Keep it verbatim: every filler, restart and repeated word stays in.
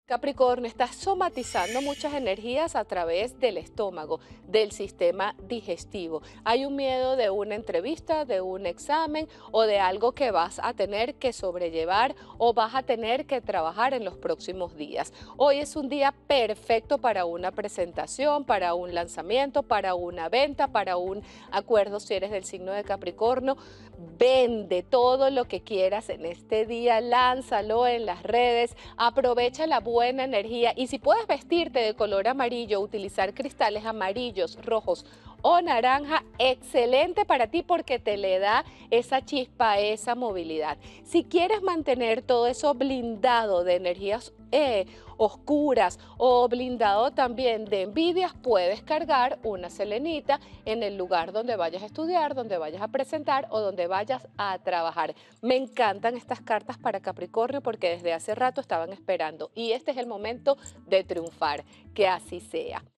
Capricornio, estás somatizando muchas energías a través del estómago, del sistema digestivo. Hay un miedo de una entrevista, de un examen o de algo que vas a tener que sobrellevar o vas a tener que trabajar en los próximos días. Hoy es un día perfecto para una presentación, para un lanzamiento, para una venta, para un acuerdo si eres del signo de Capricornio. Vende todo lo que quieras en este día, lánzalo en las redes, aprovecha la buena energía y si puedes vestirte de color amarillo, utilizar cristales amarillos, rojos o naranja, excelente para ti porque te le da esa chispa, esa movilidad. Si quieres mantener todo eso blindado de energías eh, oscuras o blindado también de envidias, puedes cargar una selenita en el lugar donde vayas a estudiar, donde vayas a presentar o donde vayas a trabajar. Me encantan estas cartas para Capricornio porque desde hace rato estaban esperando y este es el momento de triunfar. Que así sea.